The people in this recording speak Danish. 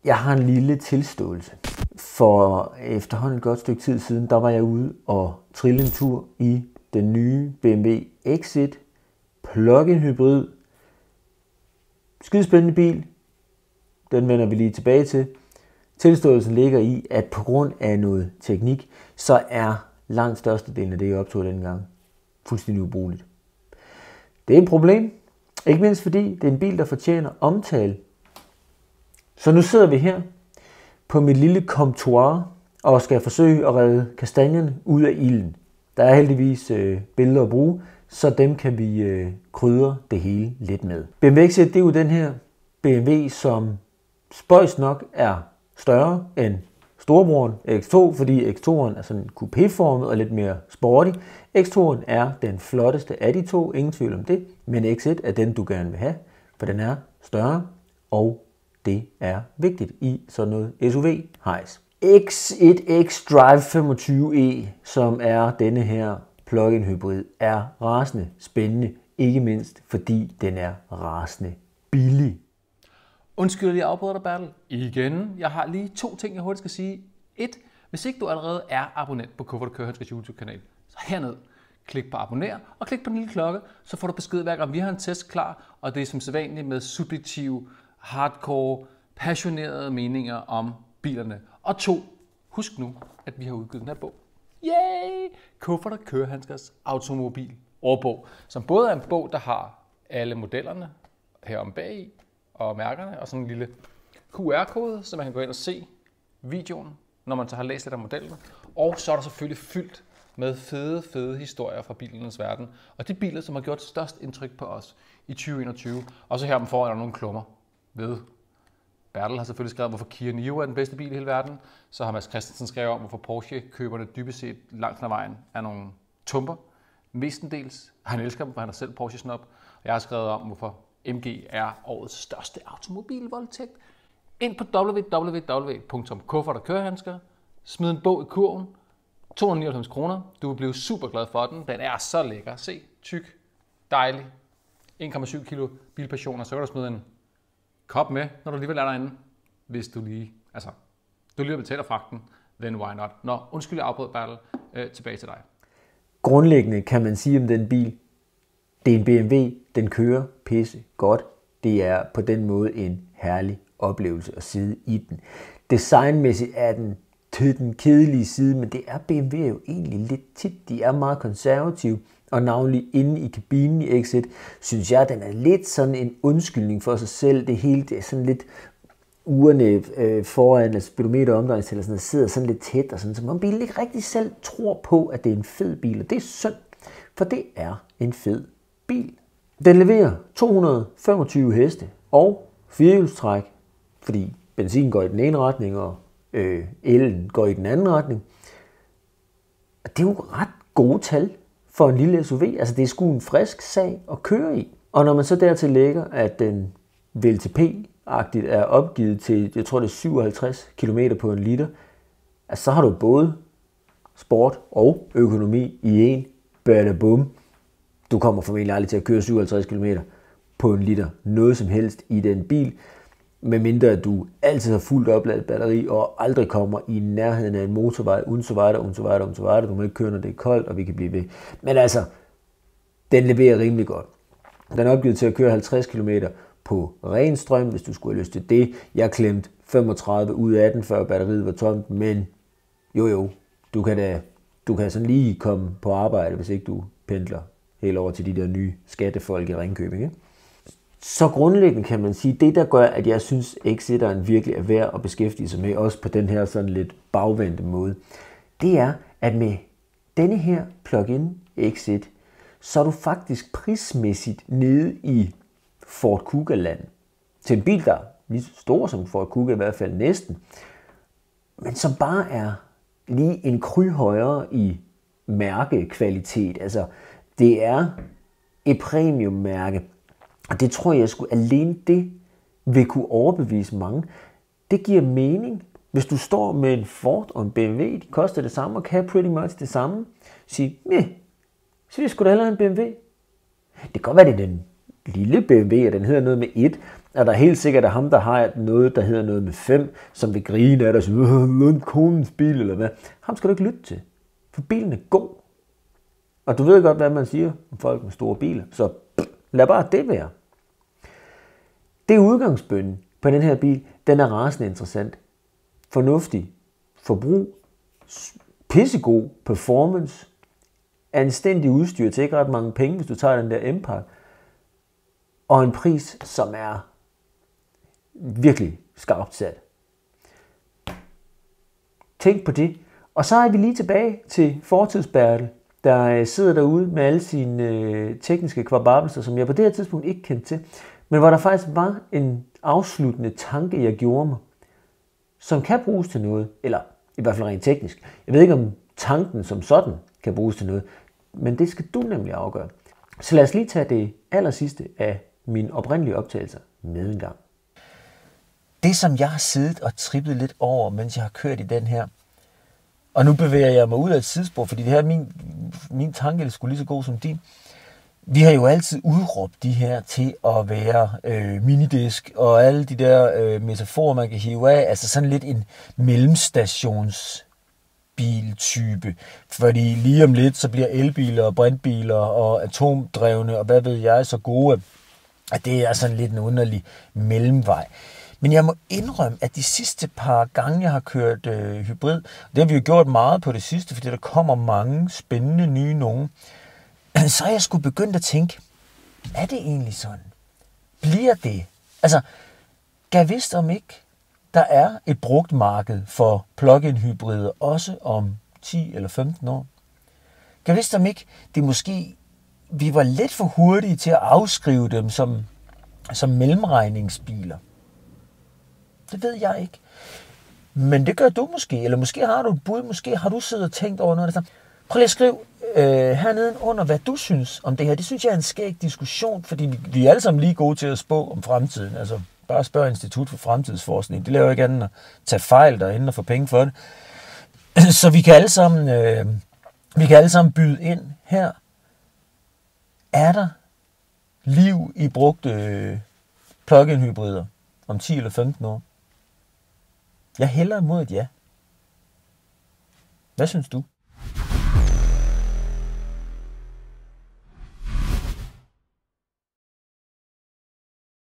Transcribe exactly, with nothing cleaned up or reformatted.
Jeg har en lille tilståelse. For efterhånden et godt stykke tid siden, der var jeg ude og trille en tur i den nye B M W X et plug-in hybrid. Skidespændende bil. Den vender vi lige tilbage til. Tilståelsen ligger i, at på grund af noget teknik, så er langt størstedelen af det, jeg optog dengang, fuldstændig ubrugeligt. Det er et problem. Ikke mindst fordi det er en bil, der fortjener omtale. Så nu sidder vi her på mit lille comptoir og skal forsøge at redde kastanjerne ud af ilden. Der er heldigvis øh, billeder at bruge, så dem kan vi øh, krydre det hele lidt med. B M W X et, det er jo den her B M W, som spøjs nok er større end storebroren X to, fordi X to'eren er sådan coupéformet og lidt mere sporty. X to'eren er den flotteste af de to, ingen tvivl om det, men X et er den, du gerne vil have, for den er større, og det er vigtigt i sådan noget S U V-hejs. X et xDrive femogtyve E, som er denne her plug-in hybrid, er rasende spændende, ikke mindst fordi den er rasende billig. Undskyld, at jeg afbryder dig, Bertel. Igen. Jeg har lige to ting, jeg hurtigt skal sige. Et. Hvis ikke du allerede er abonnent på Kuffert og Kørehandskers YouTube-kanal, så herned. Klik på abonner og klik på den lille klokke, så får du besked hver gang vi har en test klar, og det er som sædvanligt med subjektive, hardcore, passionerede meninger om bilerne. Og to. Husk nu, at vi har udgivet den her bog. Yay! Kuffert og Kørehandskers automobil årbog, som både er en bog, der har alle modellerne herom bag og mærkerne, og sådan en lille Q R-kode, så man kan gå ind og se videoen, når man så har læst lidt af modellerne. Og så er der selvfølgelig fyldt med fede, fede historier fra bilernes verden, og de biler, som har gjort størst indtryk på os i tyve enogtyve. Og så her om foran er der nogle klummer ved. Bertel har selvfølgelig skrevet, hvorfor Kia Niro er den bedste bil i hele verden. Så har Mads Christensen skrevet om, hvorfor Porsche-køberne dybest set langt hen ad vejen er nogle tumper. Mestendels. Han elsker dem, for han er selv Porsche-snob. Og jeg har skrevet om, hvorfor M G er årets største automobilvoldtægt. Ind på w w w punktum kuffert og kørehandsker. Smid en bog i kurven. to hundrede og nioghalvfems kroner. Du vil blive super glad for den. Den er så lækker. Se, tyk, dejlig. en komma syv kilo bilpassioner. Så kan du smide en kop med, når du alligevel er derinde. Hvis du lige, altså, du lige betaler fragten, then why not? Nå, undskyld, jeg afbrød, Bertel. Øh, tilbage til dig. Grundlæggende kan man sige om den bil, det er en B M W, den kører pisse godt. Det er på den måde en herlig oplevelse at sidde i den. Designmæssigt er den til den kedelige side, men det er B M W jo egentlig lidt tit. De er meget konservative, og navnlig inde i kabinen i X et, synes jeg, den er lidt sådan en undskyldning for sig selv. Det hele det er sådan lidt ugerne øh, foran, altså speedometer omdrejningstæller, sådan, der sidder sådan lidt tæt, og sådan, så man bilen ikke rigtig selv tror på, at det er en fed bil, og det er synd, for det er en fed bil. Den leverer to hundrede og femogtyve heste og firehjulstræk, fordi benzin går i den ene retning, og øh, elen går i den anden retning. Og det er jo ret gode tal for en lille S U V. Altså det er sgu en frisk sag at køre i. Og når man så dertil lægger, at den V L T P-agtigt er opgivet til, jeg tror det er syvoghalvtreds kilometer på en liter, altså så har du både sport og økonomi i en. Bada bum. Du kommer formentlig aldrig til at køre syvoghalvtreds kilometer på en liter. Noget som helst i den bil. Medmindre at du altid har fuldt opladet batteri og aldrig kommer i nærheden af en motorvej, uden så videre, uden så videre, uden så videre. Du må ikke køre, når det er koldt, og vi kan blive ved. Men altså, den leverer rimelig godt. Den er opgivet til at køre halvtreds kilometer på ren strøm, hvis du skulle have lyst til det. Jeg klemte femogtredive ud af den, før batteriet var tomt, men jo jo, du kan da du kan sådan lige komme på arbejde, hvis ikke du pendler helt over til de der nye skattefolk i Ringkøbing, ikke? Så grundlæggende kan man sige, det der gør, at jeg synes, X et'eren virkelig er værd at beskæftige sig med, også på den her sådan lidt bagvendte måde, det er, at med denne her plug-in X et, så er du faktisk prismæssigt nede i Ford Kuga-land. Til en bil, der er lige så stor som Ford Kuga, i hvert fald næsten, men som bare er lige en kry højere i mærkekvalitet. Altså, det er et premiummærke. Og det tror jeg sgu alene det vil kunne overbevise mange. Det giver mening, hvis du står med en Ford og en B M W, de koster det samme og kan pretty much det samme. Sige, nej, så er det sgu da heller en B M W. Det kan godt være, det er den lille B M W, og den hedder noget med et, er der helt sikkert, at ham, der har noget, der hedder noget med fem, som vil grine af dig og sige, lån konens bil, eller hvad. Ham skal du ikke lytte til, for bilen er god. Og du ved godt, hvad man siger om folk med store biler, så lad bare det være. Det er udgangsbønnen på den her bil, den er rasende interessant. Fornuftig forbrug, pissegod performance, anstændig udstyr til ikke ret mange penge, hvis du tager den der Empire, og en pris, som er virkelig skarpt sat. Tænk på det. Og så er vi lige tilbage til fortidsbærtel, der sidder derude med alle sine øh, tekniske kvababelser, som jeg på det her tidspunkt ikke kendte til, men hvor der faktisk var en afsluttende tanke, jeg gjorde mig, som kan bruges til noget, eller i hvert fald rent teknisk. Jeg ved ikke, om tanken som sådan kan bruges til noget, men det skal du nemlig afgøre. Så lad os lige tage det aller sidste af mine oprindelige optagelser med en gang. Det, som jeg har siddet og trippet lidt over, mens jeg har kørt i den her, og nu bevæger jeg mig ud af et sidespor, fordi det her min, min tanke er sgu lige så god som din. Vi har jo altid udråbt de her til at være øh, minidisk, og alle de der øh, metaforer, man kan hive af, altså sådan lidt en mellemstationsbiltype. Fordi lige om lidt, så bliver elbiler og brintbiler og atomdrevne, og hvad ved jeg, så gode, at det er sådan lidt en underlig mellemvej. Men jeg må indrømme, at de sidste par gange, jeg har kørt øh, hybrid, det har vi jo gjort meget på det sidste, fordi der kommer mange spændende nye nogen, så er jeg sgu begyndt at tænke, er det egentlig sådan? Bliver det? Altså, gav vidst om ikke, der er et brugt marked for plug-in hybrider, også om ti eller femten år? Gav vidst om ikke, det måske, vi var lidt for hurtige til at afskrive dem som, som mellemregningsbiler? Det ved jeg ikke. Men det gør du måske, eller måske har du et bud, måske har du siddet og tænkt over noget af det. Prøv lige at skrive øh, hernede under, hvad du synes om det her. Det synes jeg er en skæg diskussion, fordi vi, vi er alle sammen lige gode til at spå om fremtiden. Altså bare spørg Institut for Fremtidsforskning. Det laver ikke andet at tage fejl derinde og få penge for det. Så vi kan alle sammen, øh, vi kan alle sammen byde ind her. Er der liv i brugte øh, plug-in hybrider om ti eller femten år? Jeg hælder imod et ja. Hvad synes du?